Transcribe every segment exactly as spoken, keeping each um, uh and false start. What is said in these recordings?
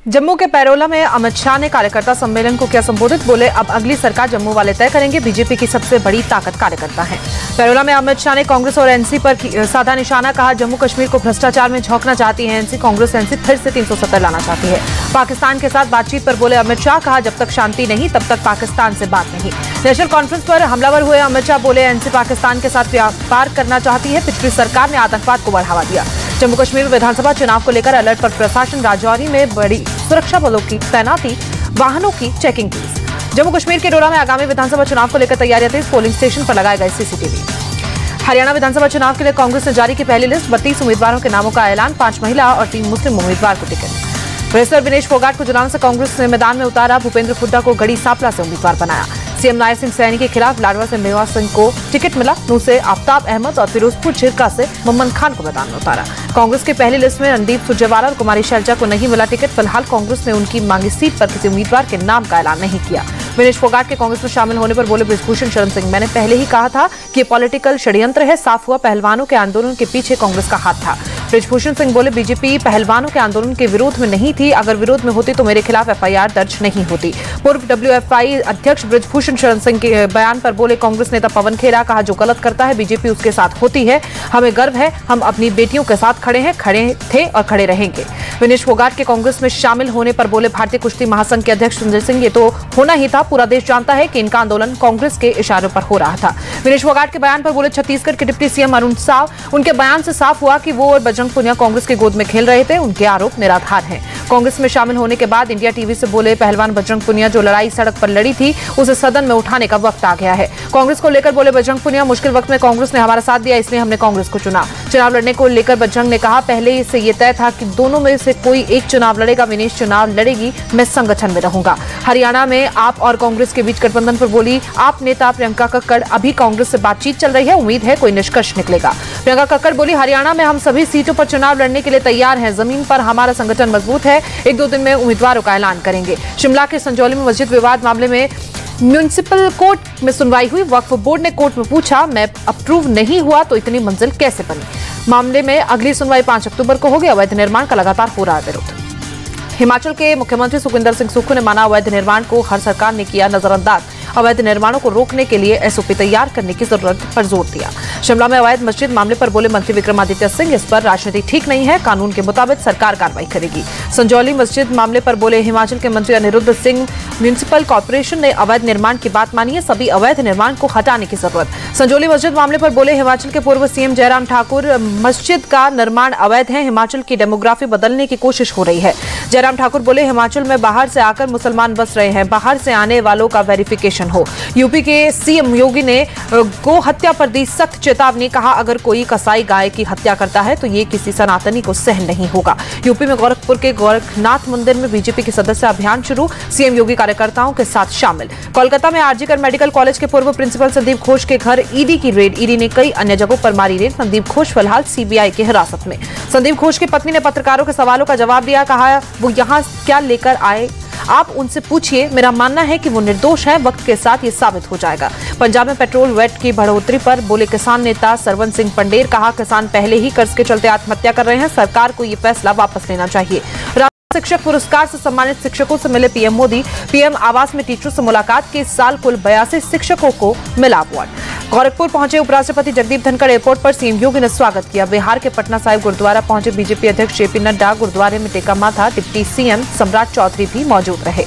जम्मू के पैरोला में अमित शाह ने कार्यकर्ता सम्मेलन को किया संबोधित। बोले, अब अगली सरकार जम्मू वाले तय करेंगे। बीजेपी की सबसे बड़ी ताकत कार्यकर्ता है। पैरोला में अमित शाह ने कांग्रेस और एनसी पर साधा निशाना। कहा, जम्मू कश्मीर को भ्रष्टाचार में झोंकना चाहती है एनसी। कांग्रेस एनसी फिर से तीन सौ सत्तर लाना चाहती है। पाकिस्तान के साथ बातचीत पर बोले अमित शाह। कहा, जब तक शांति नहीं तब तक पाकिस्तान से बात नहीं। नेशनल कॉन्फ्रेंस पर हमलावर हुए अमित शाह। बोले, एनसी पाकिस्तान के साथ व्यापार करना चाहती है। पिछली सरकार ने आतंकवाद को बढ़ावा दिया। जम्मू कश्मीर में विधानसभा चुनाव को लेकर अलर्ट पर प्रशासन। राजौरी में बड़ी सुरक्षा बलों की तैनाती, वाहनों की चेकिंग की। जम्मू कश्मीर के डोडा में आगामी विधानसभा चुनाव को लेकर तैयारियां तेज। पोलिंग स्टेशन पर लगाए गए सीसीटीवी। हरियाणा विधानसभा चुनाव के लिए कांग्रेस ने जारी की पहली लिस्ट। बत्तीस उम्मीदवारों के नामों का ऐलान। पांच महिला और तीन मुस्लिम उम्मीदवार को टिकट। प्रोफेसर विनेश फोगाट को जुलान से कांग्रेस ने मैदान में उतारा। भूपेंद्र हुड्डा को गढ़ी सांपला से उम्मीदवार बनाया। सीएम नायर सिंह सैनी के खिलाफ लाडवा से मेवा सिंह को टिकट मिला। नूह से आफ्ताब अहमद और फिरोजपुर झिरका से मोहम्मद खान को मैदान में उतारा। कांग्रेस की पहली लिस्ट में रणदीप सुरजेवाला और कुमारी शैलजा को नहीं मिला टिकट। फिलहाल कांग्रेस ने उनकी मांगी सीट पर किसी उम्मीदवार के नाम का ऐलान नहीं किया। विनेश फोगाट के कांग्रेस में शामिल होने पर बोले बृजभूषण शरण सिंह, मैंने पहले ही कहा था कि पॉलिटिकल षड्यंत्र है। साफ हुआ, पहलवानों के आंदोलन के पीछे कांग्रेस का हाथ था। बृजभूषण सिंह बोले, बीजेपी पहलवानों के आंदोलन के विरोध में नहीं थी। अगर विरोध में होती तो मेरे खिलाफ एफआईआर दर्ज नहीं होती। पूर्व डब्ल्यूएफआई अध्यक्ष बृजभूषण शरण सिंह के बयान पर बोले कांग्रेस नेता पवन खेड़ा। कहा, जो गलत करता है बीजेपी उसके साथ होती है। हमें गर्व है, हम अपनी बेटियों के साथ खड़े हैं, खड़े थे और खड़े रहेंगे। विनेश फोगाट के कांग्रेस में शामिल होने पर बोले भारतीय कुश्ती महासंघ के अध्यक्ष संजय सिंह, ये तो होना ही था। पूरा देश जानता है कि इनका आंदोलन कांग्रेस के इशारों पर हो रहा था। विनेश फोगाट के बयान पर बोले छत्तीसगढ़ के डिप्टी सीएम अरुण साव, उनके बयान से साफ हुआ कि वो और बजरंग पुनिया कांग्रेस की गोद में खेल रहे थे। उनके आरोप निराधार हैं। कांग्रेस में शामिल होने के बाद इंडिया टीवी से बोले पहलवान बजरंग पुनिया जो लड़ाई सड़क पर लड़ी थी उसे सदन में उठाने का वक्त आ गया है। कांग्रेस को लेकर बोले बजरंग पुनिया, मुश्किल वक्त में कांग्रेस ने हमारा साथ दिया, इसलिए हमने कांग्रेस को चुना। चुनाव लड़ने को लेकर बजरंग ने कहा, पहले से ये तय था कि दोनों में से कोई एक चुनाव लड़ेगा। विनेश चुनाव लड़ेगी, मैं संगठन में रहूंगा। हरियाणा में आप और कांग्रेस के बीच गठबंधन पर बोली आप नेता प्रियंका कक्कड़, अभी कांग्रेस से बातचीत चल रही है, उम्मीद है कोई निष्कर्ष निकलेगा। प्रियंका कक्कड़ बोली, हरियाणा में हम सभी सीटों पर चुनाव लड़ने के लिए तैयार हैं। जमीन पर हमारा संगठन मजबूत है। एक दो दिन में उम्मीदवारों का ऐलान करेंगे। शिमला के संजौली में मस्जिद विवाद मामले में म्युनिसिपल कोर्ट में सुनवाई हुई। वक्फ बोर्ड ने कोर्ट में पूछा, मैं अप्रूव नहीं हुआ तो इतनी मंजिल कैसे बनी। मामले में अगली सुनवाई पांच अक्टूबर को होगी। अवैध निर्माण का लगातार हो रहा है विरोध। हिमाचल के मुख्यमंत्री सुखविंदर सिंह सुक्खू ने माना, अवैध निर्माण को हर सरकार ने किया नजरअंदाज। अवैध निर्माणों को रोकने के लिए एसओपी तैयार करने की जरूरत पर जोर दिया। शिमला में अवैध मस्जिद मामले पर बोले मंत्री विक्रमादित्य सिंह, इस पर राजनीति ठीक नहीं है, कानून के मुताबिक सरकार कार्रवाई करेगी। संजौली मस्जिद मामले पर बोले हिमाचल के मंत्री अनिरुद्ध सिंह, म्युनिसिपल कॉर्पोरेशन ने अवैध निर्माण की बात मानी है, सभी अवैध निर्माण को हटाने की जरूरत। संजौली मस्जिद मामले पर बोले हिमाचल के पूर्व सीएम जयराम ठाकुर, मस्जिद का निर्माण अवैध है, हिमाचल की डेमोग्राफी बदलने की कोशिश हो रही है। जयराम ठाकुर बोले, हिमाचल में बाहर से आकर मुसलमान बस रहे हैं, बाहर से आने वालों का वेरिफिकेशन हो। यूपी के सीएम योगी ने गो हत्या पर दी सख्त चेतावनी। कहा, अगर कोई कसाई गाय की हत्या करता है तो ये किसी सनातनी को सहन नहीं होगा। यूपी में गोरखपुर के गोरखनाथ मंदिर में बीजेपी के सदस्य अभियान शुरू। सीएम योगी कार्यकर्ताओं के साथ शामिल। कोलकाता में आरजीकर मेडिकल कॉलेज के पूर्व प्रिंसिपल संदीप घोष के घर ईडी की रेड। ईडी ने कई अन्य जगहों पर मारी रेड। संदीप घोष फिलहाल सीबीआई की हिरासत में। संदीप घोष की पत्नी ने पत्रकारों के सवालों का जवाब दिया। कहा, वो यहाँ क्या लेकर आए आप उनसे पूछिए, मेरा मानना है कि वो निर्दोष हैं, वक्त के साथ ये साबित हो जाएगा। पंजाब में पेट्रोल वेट की बढ़ोतरी पर बोले किसान नेता सरवन सिंह पंडेर। कहा, किसान पहले ही कर्ज के चलते आत्महत्या कर रहे हैं, सरकार को ये फैसला वापस लेना चाहिए। शिक्षक पुरस्कार से सम्मानित शिक्षकों से मिले पीएम मोदी। पीएम आवास में टीचरों से मुलाकात के इस साल कुल बयासी शिक्षकों को मिला अवार्ड। गोरखपुर पहुंचे उपराष्ट्रपति जगदीप धनखड़, एयरपोर्ट पर सीएम योगी ने स्वागत किया। बिहार के पटना साहिब गुरुद्वारा पहुंचे बीजेपी अध्यक्ष जेपी नड्डा, गुरुद्वारे में टेका माथा। डिप्टी सीएम सम्राट चौधरी भी मौजूद रहे।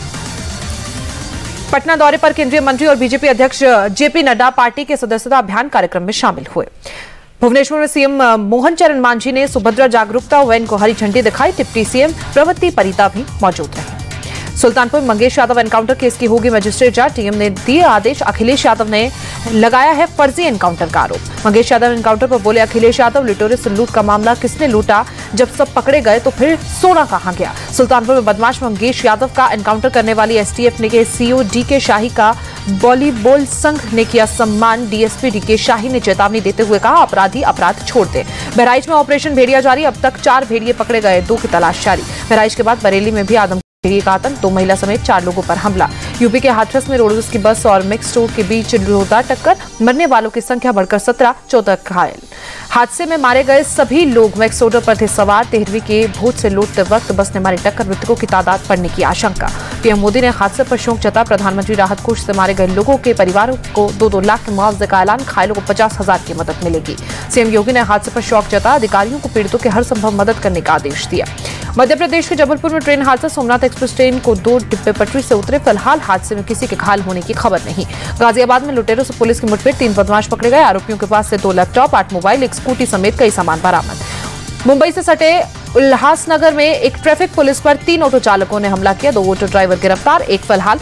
पटना दौरे पर केंद्रीय मंत्री और बीजेपी अध्यक्ष जेपी नड्डा पार्टी के सदस्यता अभियान कार्यक्रम में शामिल हुए। भुवनेश्वर में सीएम मोहन चरण मांझी ने सुभद्रा जागरूकता वैन को हरी झंडी दिखाई। डिप्टी सीएम प्रवृत्ति परिता भी मौजूद रहे। सुल्तानपुर मंगेश यादव एनकाउंटर केस की होगी मजिस्ट्रेट जांच। टीएम ने दिए आदेश। अखिलेश यादव ने लगाया है फर्जी एनकाउंटर का आरोप। मंगेश यादव एनकाउंटर पर बोले अखिलेश यादव, लिटोरे से लूट का मामला किसने लूटा, जब सब पकड़े गए तो फिर सोना कहां गया। सुल्तानपुर में बदमाश मंगेश यादव का एनकाउंटर करने वाली एसटीएफ ने के सीओ डीके शाही का वॉलीबॉल संघ ने किया सम्मान। डीएसपी डीके शाही ने चेतावनी देते हुए कहा, अपराधी अपराध छोड़ दे। बहराइच में ऑपरेशन भेड़िया जारी। अब तक चार भेड़िए पकड़े गए, दो की तलाश जारी। बहराइच के बाद बरेली में भी आदम का आतंक, दो महिला समेत चार लोगों पर हमला। यूपी के हाथरस में रोडवेज की बस और मिक्स रोड के बीच जोरदार टक्कर, मरने वालों की संख्या बढ़कर सत्रह, चौदह घायल। हादसे में मारे गए सभी लोग मिक्स रोड पर थे सवार। तेहरवी के भूत से लौटते वक्त बस ने मारी टक्कर, मृतकों की तादाद बढ़ने की आशंका। पीएम मोदी ने हादसे पर शोक जताया। प्रधानमंत्री राहत कोष से मारे गए लोगों के परिवारों को दो दो लाख के मुआवजे का ऐलान, घायलों को पचास हजार की मदद मिलेगी। सीएम योगी ने हादसे पर शोक जताया, अधिकारियों को पीड़ितों के हर संभव मदद करने का आदेश दिया। मध्य प्रदेश के जबलपुर में ट्रेन हादसा, सोमनाथ एक्सप्रेस ट्रेन को दो डिब्बे पटरी से उतरे। फिलहाल हादसे में किसी के घायल होने की खबर नहीं। गाजियाबाद में लुटेरों से पुलिस की मुठभेड़, तीन बदमाश पकड़े गए। आरोपियों के पास से दो लैपटॉप, आठ मोबाइल, एक स्कूटी समेत कई सामान बरामद। मुंबई से सटे उल्लासनगर में एक ट्रैफिक पुलिस पर तीन ऑटो चालकों ने हमला किया, दो ऑटो ड्राइवर गिरफ्तार, एक फिलहाल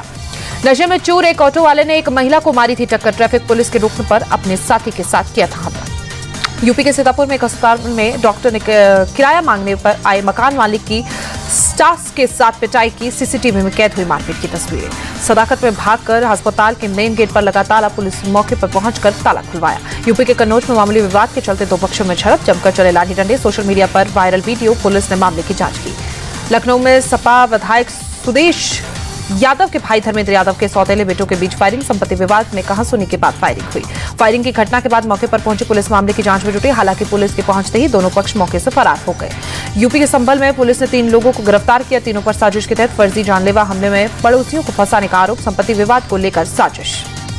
फरार। नशे में चूर एक ऑटो वाले ने एक महिला को मारी थी टक्कर, ट्रैफिक पुलिस के रोकने पर अपने साथी के साथ किया था हमला। यूपी के सीतापुर में एक अस्पताल में डॉक्टर ने किराया मांगने पर आए मकान मालिक की स्टाफ के साथ पिटाई की, सीसीटीवी में कैद हुई मारपीट की तस्वीरें। सदाकत में भागकर अस्पताल के मेन गेट पर लगा ताला, पुलिस मौके पर पहुंचकर ताला खुलवाया। यूपी के कन्नौज में मामूली विवाद के चलते दो पक्षों में झड़प, जमकर चले लाठी डंडे, सोशल मीडिया पर वायरल वीडियो, पुलिस ने मामले की जांच की। लखनऊ में सपा विधायक सुदेश यादव के भाई धर्मेंद्र यादव के सौतेले बेटों के बीच फायरिंग, संपत्ति विवाद में कहासुनी के बाद फायरिंग हुई। फायरिंग की घटना के बाद मौके पर पहुंची पुलिस मामले की जांच में जुटी, हालांकि पुलिस के पहुंचते ही दोनों पक्ष मौके से फरार हो गए। यूपी के संभल में पुलिस ने तीन लोगों को गिरफ्तार किया, तीनों पर साजिश के तहत फर्जी जानलेवा हमले में पड़ोसियों को फंसाने का आरोप, संपत्ति विवाद को लेकर साजिश।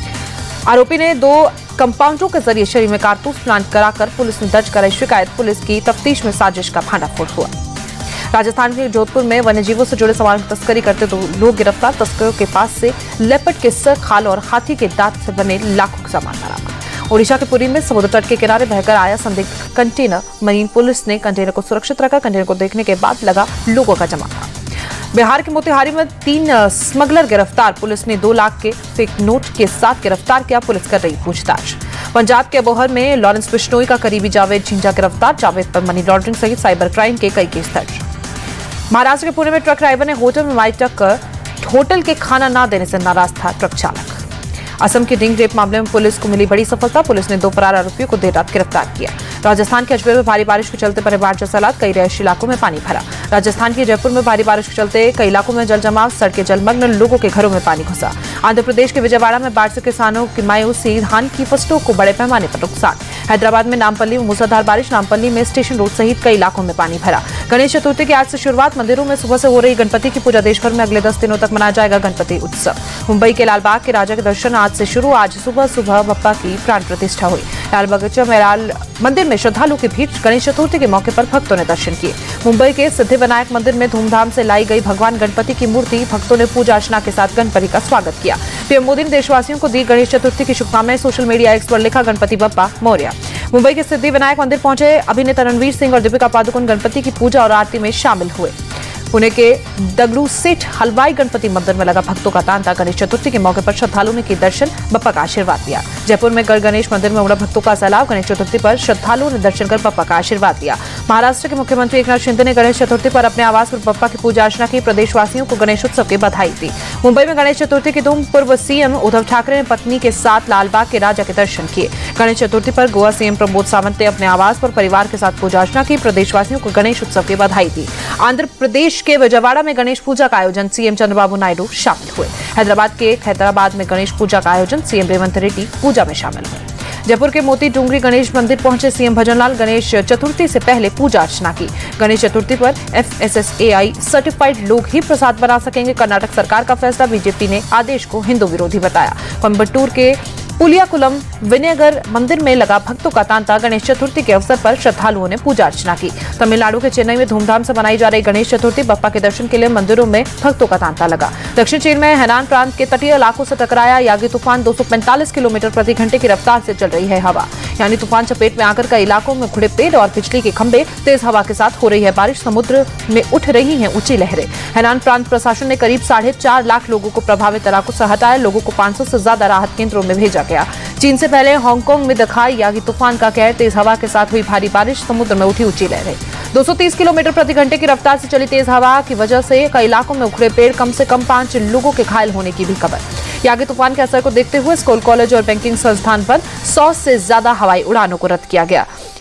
आरोपी ने दो कंपाउंडरों के जरिए शरीर में कारतूस प्लांट कराकर पुलिस ने दर्ज कराई शिकायत, पुलिस की तफ्तीश में साजिश का भांडाफोड़ हुआ। राजस्थान के जोधपुर में वन्यजीवों से जुड़े सामान की तस्करी करते दो लोग गिरफ्तार, तस्करों के पास से लेपर्ड के सर, खाल और हाथी के दांत से बने लाखों के सामान बरामद। ओडिशा के पुरी में समुद्र तट के किनारे बहकर आया संदिग्ध कंटेनर, मरीन पुलिस ने कंटेनर को सुरक्षित रखा, कंटेनर को देखने के बाद लगा लोगों का जमावड़ा। बिहार के मोतिहारी में तीन स्मगलर गिरफ्तार, पुलिस ने दो लाख के फेक नोट के साथ गिरफ्तार किया, पुलिस कर रही पूछताछ। पंजाब के अबोहर में लॉरेंस बिश्नोई का करीबी जावेद झिंझा गिरफ्तार, जावेद पर मनी लॉन्ड्रिंग सहित साइबर क्राइम के कई केस दर्ज। महाराष्ट्र के पुणे में ट्रक ड्राइवर ने होटल में मारी टक्कर, होटल के खाना न देने से नाराज था ट्रक चालक। असम के रिंग रेप मामले में पुलिस को मिली बड़ी सफलता, पुलिस ने दो फरार आरोपियों को देर रात गिरफ्तार किया। राजस्थान के अजमेर में भारी बारिश के चलते पड़े बाढ़ जैसा हालात, कई रिहायशी इलाकों में पानी भरा। राजस्थान के जयपुर में भारी बारिश के चलते कई इलाकों में जल जमाव, सड़कें जलमग्न, लोगों के घरों में पानी घुसा। आंध्र प्रदेश के विजयवाड़ा में बाढ़ से किसानों की मायूसी, धान की फसलों को बड़े पैमाने पर नुकसान। हैदराबाद में नामपल्ली में मूसलाधार बारिश, नामपल्ली में स्टेशन रोड सहित कई इलाकों में पानी भरा। गणेश चतुर्थी की आज से शुरुआत, मंदिरों में सुबह से हो रही गणपति की पूजा, देश भर में अगले दस दिनों तक मनाया जाएगा गणपति उत्सव। मुंबई के लालबाग के राजा के दर्शन आज से शुरू, आज सुबह सुबह बप्पा की प्राण प्रतिष्ठा हुई। लाल बगीचा में लाल मंदिर में श्रद्धालुओं की भीड़, गणेश चतुर्थी के मौके पर भक्तों ने दर्शन किए। मुंबई के सिद्धिविनायक मंदिर में धूमधाम से लाई गई भगवान गणपति की मूर्ति, भक्तों ने पूजा अर्चना के साथ गणपति का स्वागत किया। पीएम मोदी ने देशवासियों को दी गणेश चतुर्थी की शुभकामनाएं, सोशल मीडिया एक्स पर लिखा गणपति बप्पा मौर्य। मुंबई के सिद्धिविनायक मंदिर पहुंचे अभिनेता रणवीर सिंह और दीपिका पादुकोण गणपति की पूजा और आरती में शामिल हुए। पुणे के दगड़ू सेठ हलवाई गणपति मंदिर में लगा भक्तों का तांता, गणेश चतुर्थी के मौके पर श्रद्धालुओं ने किए दर्शन, बप्पा का आशीर्वाद लिया। जयपुर में गढ़ गणेश मंदिर में उमड़ा भक्तों का सैलाब, गणेश चतुर्थी पर श्रद्धालुओं ने दर्शन कर बप्पा का आशीर्वाद लिया। महाराष्ट्र के मुख्यमंत्री एकनाथ शिंदे ने गणेश चतुर्थी पर अपने आवास पर बप्पा की पूजा अर्चना की, प्रदेशवासियों को गणेश उत्सव की बधाई दी। मुंबई में गणेश चतुर्थी की धूम, पूर्व सीएम उद्धव ठाकरे ने पत्नी के साथ लालबाग के राजा के दर्शन किए। गणेश चतुर्थी पर गोवा सीएम प्रमोद सावंत ने अपने आवास पर परिवार के साथ पूजा अर्चना की, प्रदेशवासियों को गणेश उत्सव की बधाई दी। आंध्र प्रदेश के विजयवाड़ा में गणेश पूजा का आयोजन, सीएम चंद्रबाबू नायडू शामिल हुए। हैदराबाद के हैदराबाद में गणेश पूजा का आयोजन, सीएम रेवंत रेड्डी पूजा में शामिल हुए। जयपुर के मोती डूंगरी गणेश मंदिर पहुंचे सीएम भजनलाल, गणेश चतुर्थी से पहले पूजा अर्चना की। गणेश चतुर्थी पर F S S A I certified लोग ही प्रसाद बना सकेंगे, कर्नाटक सरकार का फैसला, बीजेपी ने आदेश को हिंदू विरोधी बताया। कोयम्बटूर के पुलियाकुलम विनयगर मंदिर में लगा भक्तों का तांता, गणेश चतुर्थी के अवसर पर श्रद्धालुओं ने पूजा अर्चना की। तमिलनाडु के चेन्नई में धूमधाम से मनाई जा रही गणेश चतुर्थी, बप्पा के दर्शन के लिए मंदिरों में भक्तों का तांता लगा। दक्षिण चीन में हैनान प्रांत के तटीय इलाकों से टकराया यागी तूफान, दो सौ पैंतालीस किलोमीटर प्रति घंटे की रफ्तार से चल रही है हवा, यानी तूफान चपेट में आकर कई इलाकों में खुड़े पेड़ और बिजली के खंभे, तेज हवा के साथ हो रही है बारिश, समुद्र में उठ रही है ऊंची लहरें। हैनान प्रांत प्रशासन ने करीब साढ़े चार लाख लोगों को प्रभावित इलाकों से हटाया, लोगों को पांच सौ से ज्यादा राहत केंद्रों में भेजा गया। चीन से पहले हांगकांग में दिखाई यागी तूफान का कहर, तेज हवा के साथ हुई भारी बारिश, समुद्र में उठी ऊंची लहरें। दो सौ तीस किलोमीटर प्रति घंटे की रफ्तार से चली तेज हवा की वजह से कई इलाकों में उखड़े पेड़, कम से कम पांच लोगों के घायल होने की भी खबर। यागी तूफान के असर को देखते हुए स्कूल, कॉलेज और बैंकिंग संस्थान पर सौ से ज्यादा हवाई उड़ानों को रद्द किया गया।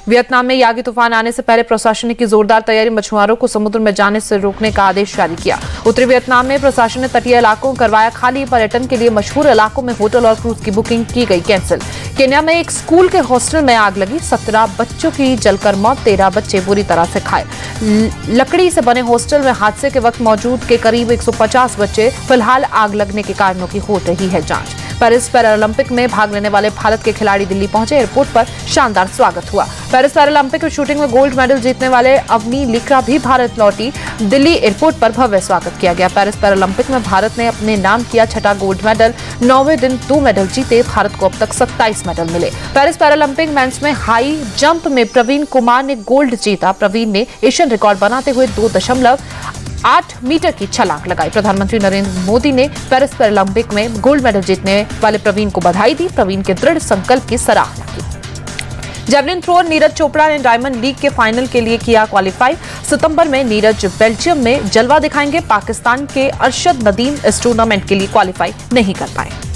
वियतनाम में यागी तूफान आने से पहले प्रशासन ने की जोरदार तैयारी, मछुआरों को समुद्र में जाने से रोकने का आदेश जारी किया। उत्तरी वियतनाम में प्रशासन ने तटीय इलाकों को करवाया खाली, पर्यटन के लिए मशहूर इलाकों में होटल और क्रूज की बुकिंग की गई कैंसिल। केन्या में एक स्कूल के हॉस्टल में आग लगी, सत्रह बच्चों की जलकर मौत, तेरह बच्चे बुरी तरह से घायल। लकड़ी से बने हॉस्टल में हादसे के वक्त मौजूद के करीब एक सौ पचास बच्चे, फिलहाल आग लगने के कारणों की हो रही है जांच। पेरिस पैरालंपिक में भाग लेने वाले भारत के खिलाड़ी दिल्ली पहुंचे, एयरपोर्ट पर शानदार स्वागत हुआ। पेरिस पैरालंपिक में शूटिंग में गोल्ड मेडल जीतने वाले अवनी लिक्रा भी भारत लौटी, दिल्ली एयरपोर्ट पर भव्य स्वागत किया गया। पेरिस पैरालंपिक में भारत ने अपने नाम किया छठा गोल्ड मेडल, नौवें दिन दो मेडल जीते, भारत को अब तक सत्ताईस मेडल मिले। पेरिस पैरालंपिक मेंस में हाई जंप में प्रवीण कुमार ने गोल्ड जीता। प्रवीण ने एशियन रिकॉर्ड बनाते हुए दो दशमलव आठ मीटर की छलांग लगाई। प्रधानमंत्री नरेंद्र मोदी ने पेरिस पैरालंपिक में गोल्ड मेडल जीतने वाले प्रवीण को बधाई दी, प्रवीण के दृढ़ संकल्प की सराहना की। जेवलिन थ्रोअर नीरज चोपड़ा ने डायमंड लीग के फाइनल के लिए किया क्वालिफाई। सितंबर में नीरज बेल्जियम में जलवा दिखाएंगे। पाकिस्तान के अरशद नदीम इस टूर्नामेंट के लिए क्वालिफाई नहीं कर पाए।